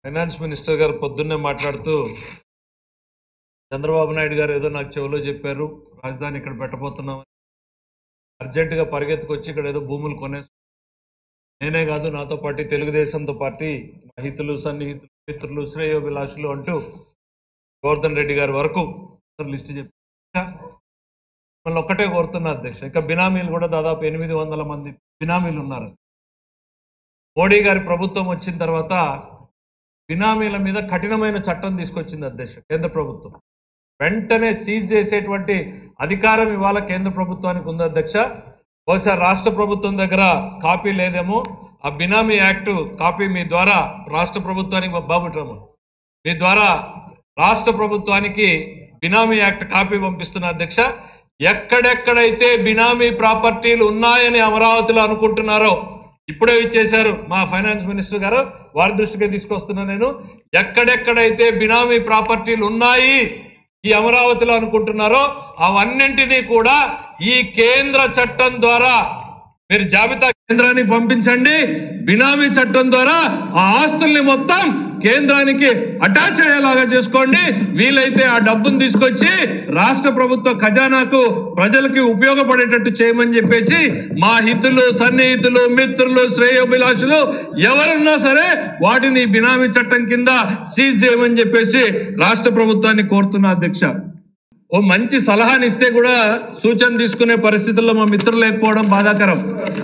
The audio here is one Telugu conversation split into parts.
ఫైనాన్స్ మినిస్టర్ గారు పొద్దున్నే మాట్లాడుతూ చంద్రబాబు నాయుడు గారు ఏదో నాకు చెవులో చెప్పారు, రాజధాని ఇక్కడ పెట్టబోతున్నాం, అర్జెంటుగా పరిగెత్తుకొచ్చి ఇక్కడ ఏదో భూములు కొనేసి నేనే కాదు నాతో పాటు తెలుగుదేశంతో పాటు మా హితులు సన్నిహితులు మిత్రులు శ్రేయోభిలాషులు అంటూ గోవర్ధన్ రెడ్డి గారి వరకు లిస్టు చెప్పి మళ్ళీ ఒక్కటే కోరుతున్నా అధ్యక్ష, ఇక బినామీలు కూడా దాదాపు 800 మంది బినామీలు ఉన్నారు. మోడీ గారి ప్రభుత్వం వచ్చిన తర్వాత బినామీల మీద కఠినమైన చట్టం తీసుకొచ్చింది అధ్యక్ష కేంద్ర ప్రభుత్వం. వెంటనే సీజ్ చేసేటువంటి అధికారం ఇవాళ కేంద్ర ప్రభుత్వానికి ఉంది అధ్యక్ష. బహుశా రాష్ట్ర ప్రభుత్వం దగ్గర కాపీ లేదేమో. ఆ బినామీ యాక్ట్ కాపీ మీ ద్వారా రాష్ట్ర ప్రభుత్వానికి, బాబుట్రమ్మ మీ ద్వారా రాష్ట్ర ప్రభుత్వానికి బినామీ యాక్ట్ కాపీ పంపిస్తున్న అధ్యక్ష. ఎక్కడెక్కడైతే బినామీ ప్రాపర్టీలు ఉన్నాయని అమరావతిలో అనుకుంటున్నారో ఇప్పుడే ఇచ్చేశారు మా ఫైనాన్స్ మినిస్టర్ గారు, వారి దృష్టికే తీసుకొస్తున్నా నేను. ఎక్కడెక్కడైతే బినామీ ప్రాపర్టీలు ఉన్నాయి ఈ అమరావతిలో అనుకుంటున్నారో అవన్నింటినీ కూడా ఈ కేంద్ర చట్టం ద్వారా మీరు జాబితా కేంద్రానికి పంపించండి. బినామీ చట్టం ద్వారా ఆ ఆస్తుల్ని మొత్తం కేంద్రానికి అటాచ్ అయ్యేలాగా చేసుకోండి. వీలైతే ఆ డబ్బును తీసుకొచ్చి రాష్ట్ర ప్రభుత్వ ఖజానాకు ప్రజలకి ఉపయోగపడేటట్టు చేయమని చెప్పేసి మా హితులు సన్నిహితులు మిత్రులు శ్రేయోభిలాషులు ఎవరున్నా సరే వాటిని బినామీ చట్టం కింద సీజ్ చేయమని చెప్పేసి రాష్ట్ర ప్రభుత్వాన్ని కోరుతున్నా అధ్యక్ష. ఓ మంచి సలహాని ఇస్తే కూడా సూచన తీసుకునే పరిస్థితుల్లో మా మిత్రులు లేకపోవడం బాధాకరం.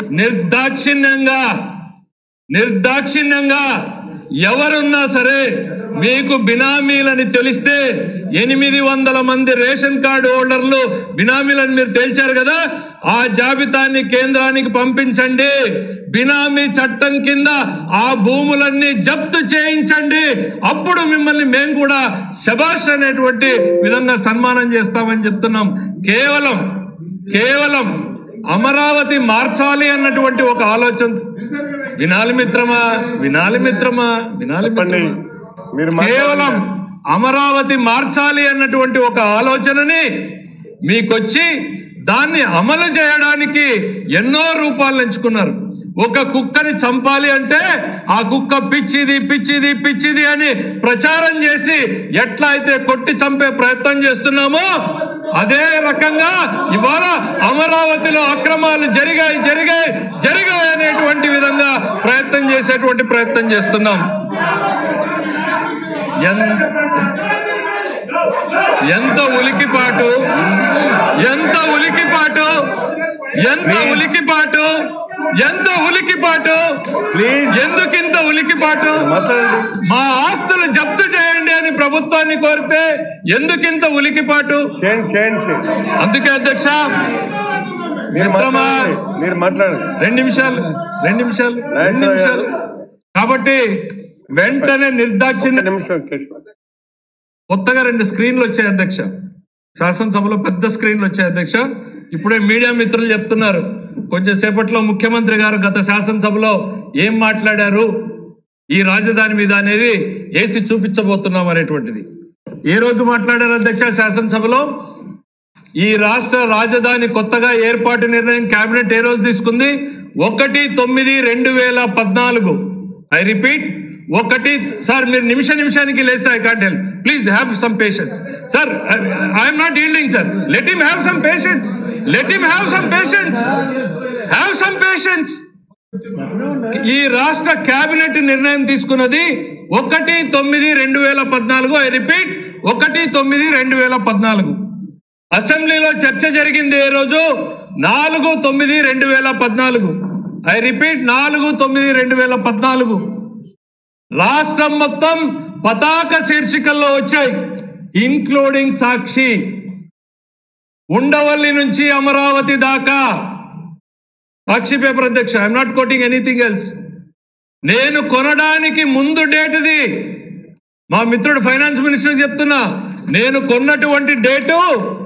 నిర్దాక్షిణ్యంగా ఎవరున్నా సరే మీకు బినామీలని తెలిస్తే 800 మంది రేషన్ కార్డు హోల్డర్లు బినామీలని మీరు తేల్చారు కదా, ఆ జాబితాని కేంద్రానికి పంపించండి. బినామీ చట్టం కింద ఆ భూములన్నీ జప్తు చేయించండి. అప్పుడు మిమ్మల్ని మేము కూడా శబాష్ అనేటువంటి విధంగా సన్మానం చేస్తామని చెప్తున్నాం. కేవలం అమరావతి మార్చాలి అన్నటువంటి ఒక ఆలోచన. వినాలి మిత్రమా, కేవలం అమరావతి మార్చాలి అన్నటువంటి ఒక ఆలోచనని మీకొచ్చి దాన్ని అమలు చేయడానికి ఎన్నో రూపాలు ఎంచుకున్నారు. ఒక కుక్కని చంపాలి అంటే ఆ కుక్క పిచ్చిది అని ప్రచారం చేసి ఎట్లా అయితే కొట్టి చంపే ప్రయత్నం చేస్తున్నామో అదే రకంగా ఇవాళ అమరావతిలో అక్రమాలు జరిగాయి అనేటువంటి విధంగా ప్రయత్నం చేస్తున్నాం. ఎంత ఉలికిపాటు ఎందుకింత ఉలికిపాటు? మా ఆస్తులు జప్తు చేయండి అని ప్రభుత్వాన్ని కోరితే ఎందుకింత ఉలికిపాటు? అందుకే అధ్యక్ష మీరు మాట్లాడండి. 2 నిమిషాలు కాబట్టి వెంటనే కొత్తగా 2 స్క్రీన్లు వచ్చాయి అధ్యక్ష. శాసనసభలో పెద్ద స్క్రీన్లు వచ్చాయి అధ్యక్ష. ఇప్పుడే మీడియా మిత్రులు చెప్తున్నారు కొంచెం సేపట్లో ముఖ్యమంత్రి గారు గత శాసనసభలో ఏం మాట్లాడారు ఈ రాజధాని మీద అనేది వేసి చూపించబోతున్నాం అనేటువంటిది. ఏ రోజు మాట్లాడారు అధ్యక్ష శాసనసభలో? ఈ రాష్ట్ర రాజధాని కొత్తగా ఏర్పాటు నిర్ణయం కేబినెట్ ఏ రోజు తీసుకుంది? 1/9/2014. ఐ రిపీట్, 1 సార్ మీరు నిమిషానికి లేస్తే I can't help. Please have some patience sir. I'm not yielding sir. Let him have some patience. ఈ రాష్ట్ర కేబినెట్ నిర్ణయం తీసుకున్నది 1/9/2014. I repeat, 1/9/2014. అసెంబ్లీలో చర్చ జరిగింది ఏ రోజు? 4/9/2014. I repeat, 4/9/2014. రాష్ట్రం మొత్తం పతాక శీర్షికల్లో వచ్చాయి, ఇన్క్లూడింగ్ సాక్షి. ఉండవల్లి నుంచి అమరావతి దాకా సాక్షి పేపర్ అధ్యక్ష. I'm not quoting anything else. నేను కొనడానికి ముందు డేట్ది మా మిత్రుడు ఫైనాన్స్ మినిస్టర్ చెప్తున్నా. నేను కొన్నటువంటి డేటు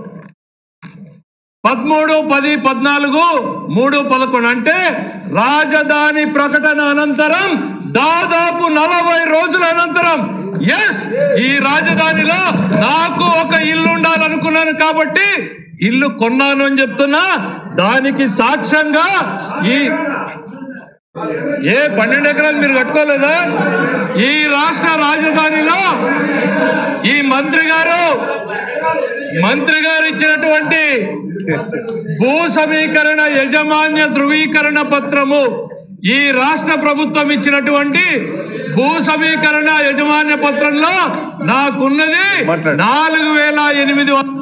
13/10/14 అంటే రాజధాని ప్రకటన అనంతరం దాదాపు 40 రోజుల అనంతరం. ఎస్, ఈ రాజధానిలో నాకు ఒక ఇల్లు ఉండాలనుకున్నాను కాబట్టి ఇల్లు కొన్నాను అని చెప్తున్నా. దానికి సాక్ష్యంగా ఈ ఏ 12 ఎకరాలు మీరు కట్టుకోలేదా? ఈ రాష్ట్ర రాజధానిలో ఈ మంత్రి గారు ఇచ్చినటువంటి భూ సమీకరణ యజమాన్య ధృవీకరణ పత్రము, ఈ రాష్ట్ర ప్రభుత్వం ఇచ్చినటువంటి భూ సమీకరణ యజమాన్య పత్రంలో నాకున్నది 4800